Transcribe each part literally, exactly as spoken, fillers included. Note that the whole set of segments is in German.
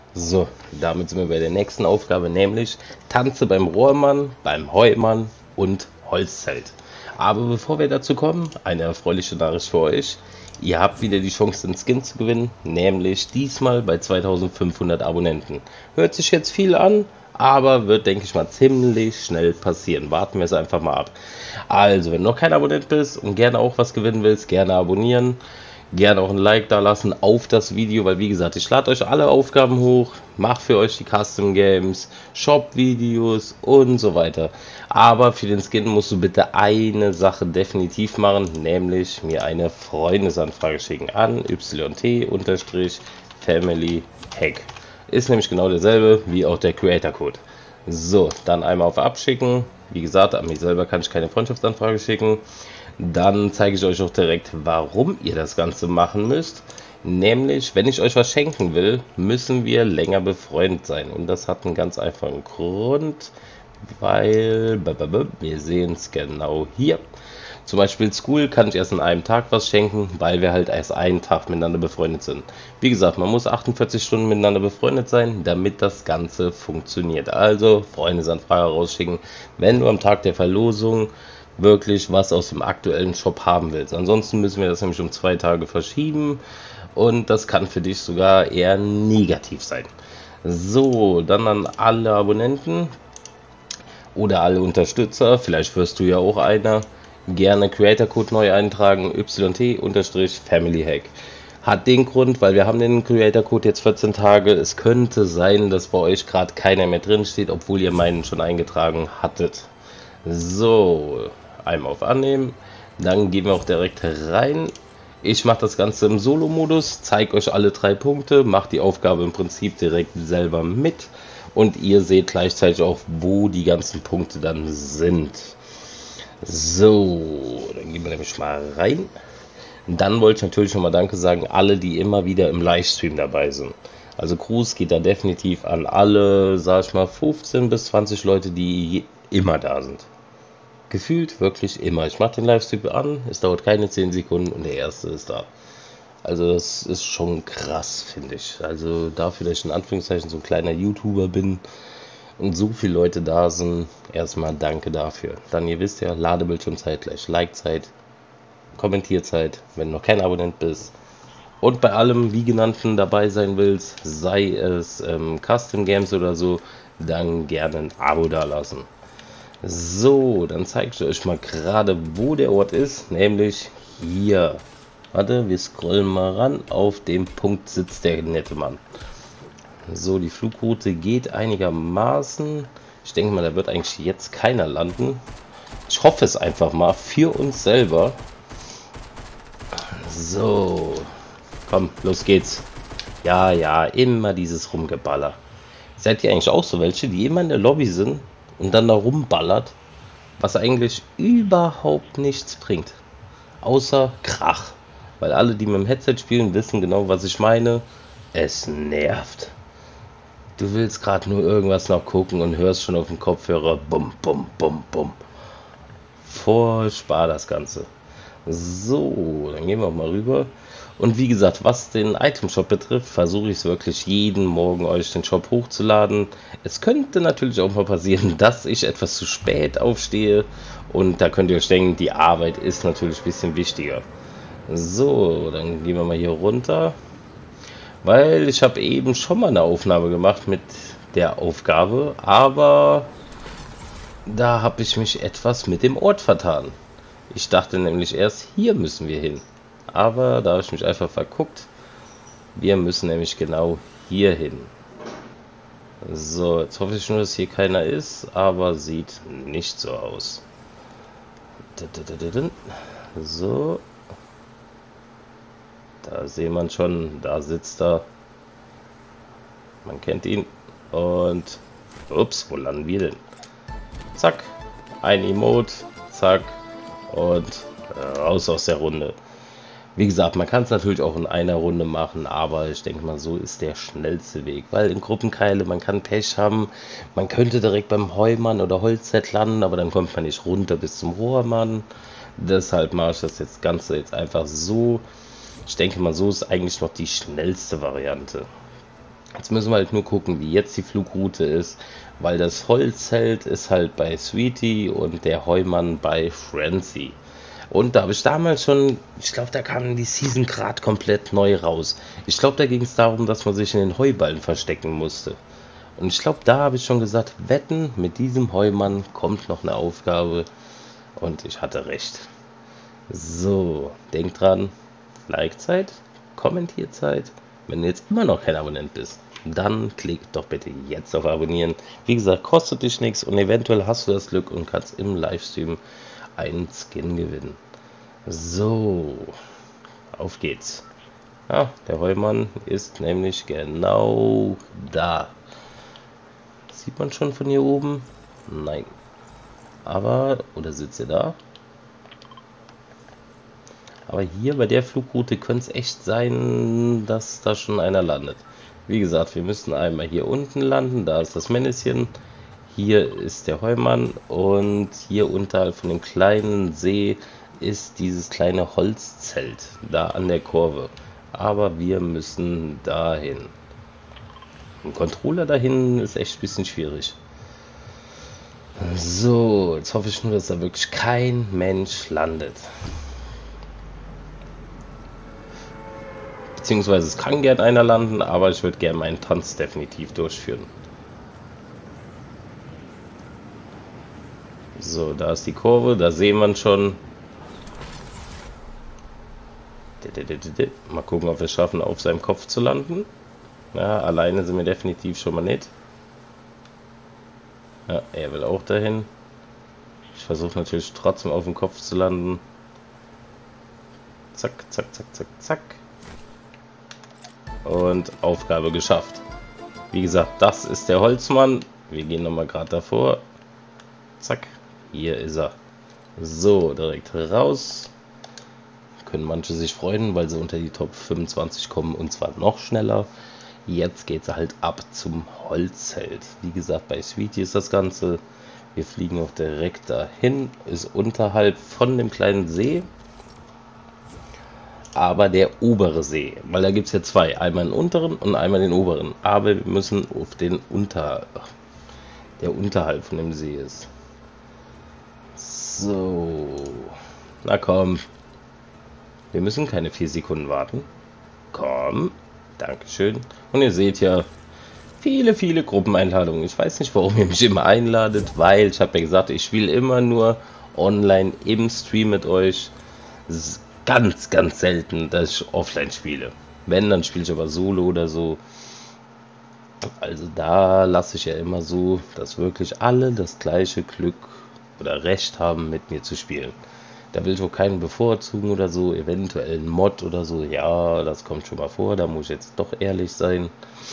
So, damit sind wir bei der nächsten Aufgabe, nämlich Tanze beim Rohrmann, beim Heumann und Holzzelt. Aber bevor wir dazu kommen, eine erfreuliche Nachricht für euch. Ihr habt wieder die Chance, den Skin zu gewinnen, nämlich diesmal bei zweitausendfünfhundert Abonnenten. Hört sich jetzt viel an, aber wird, denke ich mal, ziemlich schnell passieren. Warten wir es einfach mal ab. Also, wenn du noch kein Abonnent bist und gerne auch was gewinnen willst, gerne abonnieren. Gerne auch ein Like da lassen auf das Video, weil wie gesagt, ich lade euch alle Aufgaben hoch, mache für euch die Custom Games, Shop-Videos und so weiter. Aber für den Skin musst du bitte eine Sache definitiv machen, nämlich mir eine Freundesanfrage schicken an yt-family hack. Ist nämlich genau derselbe wie auch der Creator Code. So, dann einmal auf Abschicken. Wie gesagt, an mich selber kann ich keine Freundschaftsanfrage schicken. Dann zeige ich euch auch direkt, warum ihr das Ganze machen müsst. Nämlich, wenn ich euch was schenken will, müssen wir länger befreundet sein. Und das hat einen ganz einfachen Grund, weil wir sehen es genau hier. Zum Beispiel School kann ich erst an einem Tag was schenken, weil wir halt erst einen Tag miteinander befreundet sind. Wie gesagt, man muss achtundvierzig Stunden miteinander befreundet sein, damit das Ganze funktioniert. Also Freundesanfrage rausschicken, wenn du am Tag der Verlosung wirklich was aus dem aktuellen Shop haben willst. Ansonsten müssen wir das nämlich um zwei Tage verschieben und das kann für dich sogar eher negativ sein. So, dann an alle Abonnenten oder alle Unterstützer, vielleicht wirst du ja auch einer, gerne Creator Code neu eintragen, yt-family hack. Hat den Grund, weil wir haben den Creator Code jetzt vierzehn Tage. Es könnte sein, dass bei euch gerade keiner mehr drin steht, obwohl ihr meinen schon eingetragen hattet. So, einmal auf Annehmen, dann gehen wir auch direkt rein. Ich mache das Ganze im Solo-Modus, zeige euch alle drei Punkte, mache die Aufgabe im Prinzip direkt selber mit und ihr seht gleichzeitig auch, wo die ganzen Punkte dann sind. So, dann gehen wir nämlich mal rein. Dann wollte ich natürlich nochmal Danke sagen, alle, die immer wieder im Livestream dabei sind. Also Gruß geht da definitiv an alle, sag ich mal, fünfzehn bis zwanzig Leute, die immer da sind. Gefühlt wirklich immer. Ich mache den Livestream an, es dauert keine zehn Sekunden und der erste ist da. Also das ist schon krass, finde ich. Also dafür, dass ich in Anführungszeichen so ein kleiner YouTuber bin und so viele Leute da sind, erstmal danke dafür. Dann, ihr wisst ja, Ladebildschirmzeit gleich Likezeit, Kommentierzeit, wenn du noch kein Abonnent bist. Und bei allem, wie genannten, dabei sein willst, sei es ähm, Custom Games oder so, dann gerne ein Abo da lassen. So, dann zeige ich euch mal gerade, wo der Ort ist, nämlich hier. Warte, wir scrollen mal ran, auf dem Punkt sitzt der nette Mann. So, die Flugroute geht einigermaßen. Ich denke mal, da wird eigentlich jetzt keiner landen. Ich hoffe es einfach mal für uns selber. So, komm, los geht's. Ja, ja, immer dieses Rumgeballer. Seid ihr eigentlich auch so welche, die immer in der Lobby sind und dann da rumballert, was eigentlich überhaupt nichts bringt, außer Krach. Weil alle, die mit dem Headset spielen, wissen genau, was ich meine. Es nervt. Du willst gerade nur irgendwas noch gucken und hörst schon auf dem Kopfhörer bum, bum, bum, bum. Furchtbar das Ganze. So, dann gehen wir auch mal rüber. Und wie gesagt, was den Item-Shop betrifft, versuche ich es wirklich jeden Morgen euch den Shop hochzuladen. Es könnte natürlich auch mal passieren, dass ich etwas zu spät aufstehe. Und da könnt ihr euch denken, die Arbeit ist natürlich ein bisschen wichtiger. So, dann gehen wir mal hier runter. Weil ich habe eben schon mal eine Aufnahme gemacht mit der Aufgabe. Aber da habe ich mich etwas mit dem Ort vertan. Ich dachte nämlich erst, hier müssen wir hin. Aber da habe ich mich einfach verguckt. Wir müssen nämlich genau hier hin. So, jetzt hoffe ich nur, dass hier keiner ist, aber sieht nicht so aus. So. Da sieht man schon, da sitzt er. Man kennt ihn. Und, ups, wo landen wir denn? Zack, ein Emote, zack, und raus aus der Runde. Wie gesagt, man kann es natürlich auch in einer Runde machen, aber ich denke mal, so ist der schnellste Weg. Weil in Gruppenkeile, man kann Pech haben, man könnte direkt beim Heumann oder Holzzelt landen, aber dann kommt man nicht runter bis zum Rohrmann. Deshalb mache ich das jetzt Ganze jetzt einfach so. Ich denke mal, so ist eigentlich noch die schnellste Variante. Jetzt müssen wir halt nur gucken, wie jetzt die Flugroute ist, weil das Holzzelt ist halt bei Sweetie und der Heumann bei Frenzy. Und da habe ich damals schon, ich glaube, da kam die Season gerade komplett neu raus. Ich glaube, da ging es darum, dass man sich in den Heuballen verstecken musste. Und ich glaube, da habe ich schon gesagt, wetten, mit diesem Heumann kommt noch eine Aufgabe. Und ich hatte recht. So, denkt dran, Like-Zeit, Kommentierzeit. Wenn du jetzt immer noch kein Abonnent bist, dann klick doch bitte jetzt auf Abonnieren. Wie gesagt, kostet dich nichts und eventuell hast du das Glück und kannst im Livestream einen Skin gewinnen. So, auf geht's. Ja, der Heumann ist nämlich genau da. Sieht man schon von hier oben? Nein. Aber, oder sitzt er da? Aber hier bei der Flugroute könnte es echt sein, dass da schon einer landet. Wie gesagt, wir müssen einmal hier unten landen. Da ist das Männchen. Hier ist der Heumann. Und hier unterhalb von dem kleinen See ist dieses kleine Holzzelt. Da an der Kurve. Aber wir müssen dahin. Ein Controller dahin ist echt ein bisschen schwierig. So, jetzt hoffe ich nur, dass da wirklich kein Mensch landet. Beziehungsweise es kann gern einer landen, aber ich würde gerne meinen Tanz definitiv durchführen. So, da ist die Kurve, da sehen wir schon. Mal gucken, ob wir es schaffen, auf seinem Kopf zu landen. Ja, alleine sind wir definitiv schon mal nicht. Ja, er will auch dahin. Ich versuche natürlich trotzdem auf dem Kopf zu landen. Zack, zack, zack, zack, zack. Und Aufgabe geschafft. Wie gesagt, das ist der Holzmann. Wir gehen nochmal gerade davor. Zack, hier ist er. So, direkt raus. Können manche sich freuen, weil sie unter die Top fünfundzwanzig kommen und zwar noch schneller. Jetzt geht es halt ab zum Holzzelt. Wie gesagt, bei Sweetie ist das Ganze. Wir fliegen auch direkt dahin. Ist unterhalb von dem kleinen See. Aber der obere See, weil da gibt es ja zwei, einmal den unteren und einmal den oberen, aber wir müssen auf den unter, der unterhalb von dem See ist. So, na komm, wir müssen keine vier Sekunden warten, komm, dankeschön. Und ihr seht ja, viele, viele Gruppeneinladungen, ich weiß nicht, warum ihr mich immer einladet, weil ich habe ja gesagt, ich spiele immer nur online im Stream mit euch. Ganz, ganz selten, dass ich offline spiele. Wenn, dann spiele ich aber solo oder so. Also da lasse ich ja immer so, dass wirklich alle das gleiche Glück oder Recht haben, mit mir zu spielen. Da will ich auch keinen bevorzugen oder so, eventuell ein Mod oder so. Ja, das kommt schon mal vor, da muss ich jetzt doch ehrlich sein.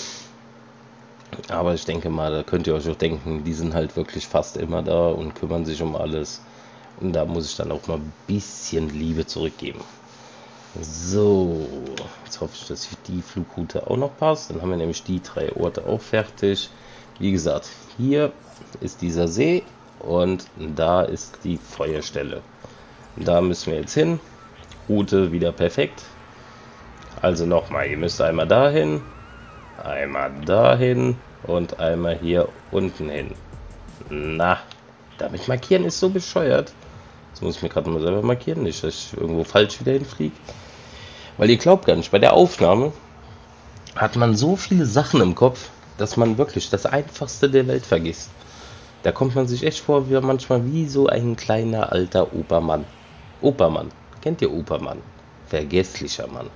Aber ich denke mal, da könnt ihr euch auch denken, die sind halt wirklich fast immer da und kümmern sich um alles. Und da muss ich dann auch mal ein bisschen Liebe zurückgeben. So, jetzt hoffe ich, dass die Flugroute auch noch passt. Dann haben wir nämlich die drei Orte auch fertig. Wie gesagt, hier ist dieser See und da ist die Feuerstelle. Da müssen wir jetzt hin. Route wieder perfekt. Also nochmal, ihr müsst einmal dahin, einmal dahin und einmal hier unten hin. Na, damit markieren ist so bescheuert. Jetzt muss ich mir gerade mal selber markieren, nicht, dass ich irgendwo falsch wieder hinfliege. Weil ihr glaubt gar nicht, bei der Aufnahme hat man so viele Sachen im Kopf, dass man wirklich das Einfachste der Welt vergisst. Da kommt man sich echt vor, wie manchmal wie so ein kleiner alter Opermann. Opermann, kennt ihr Opermann? Vergesslicher Mann.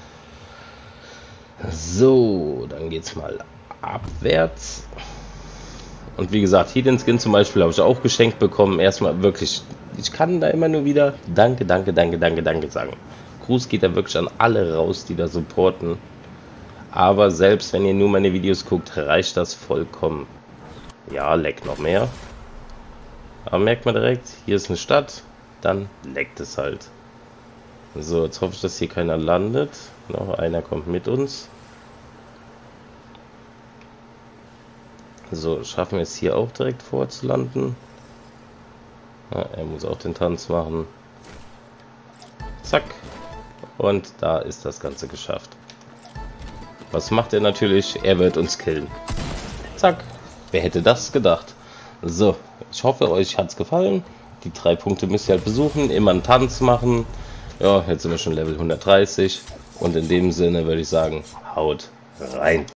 So, dann geht's mal abwärts. Und wie gesagt, hier den Skin zum Beispiel habe ich auch geschenkt bekommen. Erstmal wirklich, ich kann da immer nur wieder Danke, danke, danke, danke, danke sagen. Gruß geht da wirklich an alle raus, die da supporten. Aber selbst wenn ihr nur meine Videos guckt, reicht das vollkommen. Ja, leckt noch mehr. Aber merkt man direkt, hier ist eine Stadt, dann leckt es halt. So, jetzt hoffe ich, dass hier keiner landet. Noch einer kommt mit uns. So, schaffen wir es hier auch direkt vorzulanden. Ja, er muss auch den Tanz machen. Zack. Und da ist das Ganze geschafft. Was macht er natürlich? Er wird uns killen. Zack. Wer hätte das gedacht? So, ich hoffe, euch hat es gefallen. Die drei Punkte müsst ihr halt besuchen. Immer einen Tanz machen. Ja, jetzt sind wir schon Level hundertdreißig. Und in dem Sinne würde ich sagen, haut rein.